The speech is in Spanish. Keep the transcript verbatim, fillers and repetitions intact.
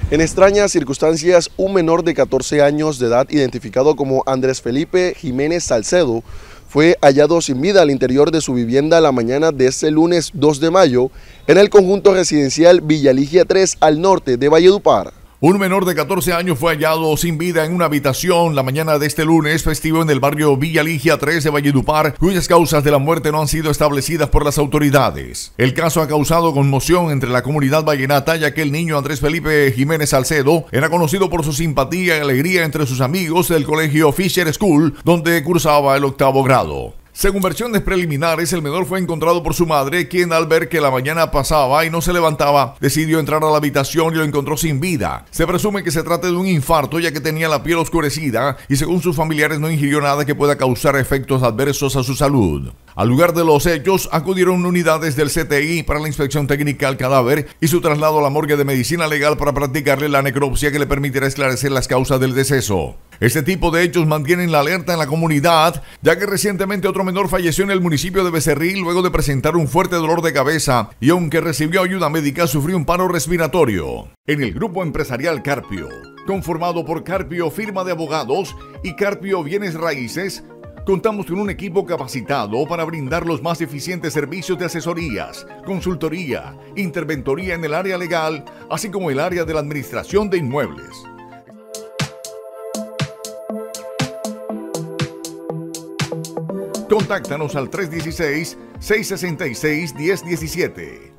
En extrañas circunstancias, un menor de catorce años de edad, identificado como Andrés Felipe Jiménez Salcedo, fue hallado sin vida al interior de su vivienda la mañana de este lunes dos de mayo en el conjunto residencial Villa Ligia tres al norte de Valledupar. Un menor de catorce años fue hallado sin vida en una habitación la mañana de este lunes festivo en el barrio Villa Ligia tres de Valledupar, cuyas causas de la muerte no han sido establecidas por las autoridades. El caso ha causado conmoción entre la comunidad vallenata, ya que el niño Andrés Felipe Jiménez Salcedo era conocido por su simpatía y alegría entre sus amigos del colegio Fisher School, donde cursaba el octavo grado. Según versiones preliminares, el menor fue encontrado por su madre, quien al ver que la mañana pasaba y no se levantaba, decidió entrar a la habitación y lo encontró sin vida. Se presume que se trata de un infarto, ya que tenía la piel oscurecida y según sus familiares no ingirió nada que pueda causar efectos adversos a su salud. Al lugar de los hechos acudieron unidades del C T I para la inspección técnica al cadáver y su traslado a la morgue de medicina legal para practicarle la necropsia que le permitirá esclarecer las causas del deceso. Este tipo de hechos mantienen la alerta en la comunidad, ya que recientemente otro menor falleció en el municipio de Becerril luego de presentar un fuerte dolor de cabeza y aunque recibió ayuda médica sufrió un paro respiratorio. En el grupo empresarial Carpio, conformado por Carpio Firma de Abogados y Carpio Bienes Raíces, contamos con un equipo capacitado para brindar los más eficientes servicios de asesorías, consultoría, interventoría en el área legal, así como el área de la administración de inmuebles. Contáctanos al tres uno seis, seis seis seis, uno cero uno siete.